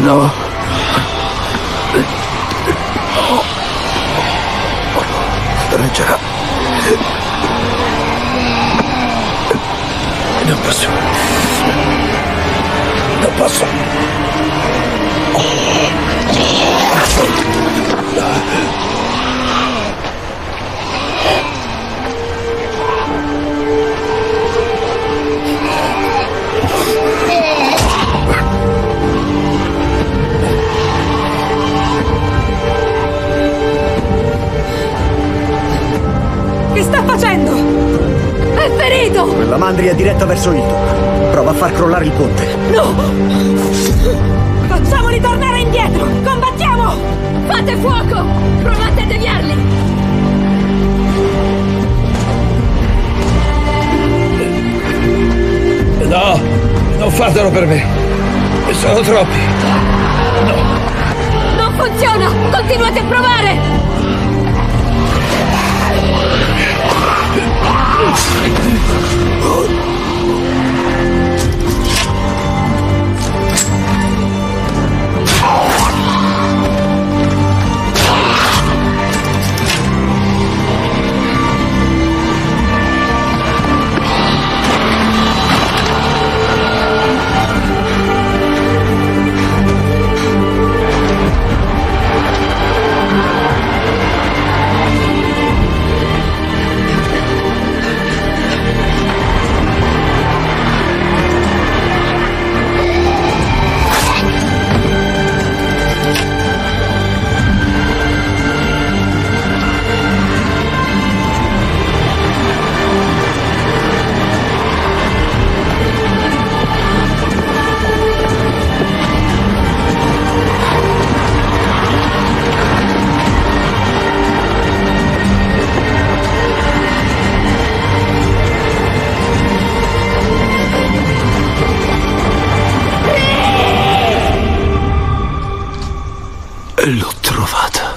No. Reggerà. Non posso. Non posso. Che sta facendo? È ferito! Quella mandria è diretta verso Hilton. Prova a far crollare il ponte. No! Facciamoli tornare indietro! Combattiamo! Fate fuoco! Provate a deviarli! No! Non fatelo per me! Sono troppi! No! Non funziona! Continuate a provare! L'ho trovata.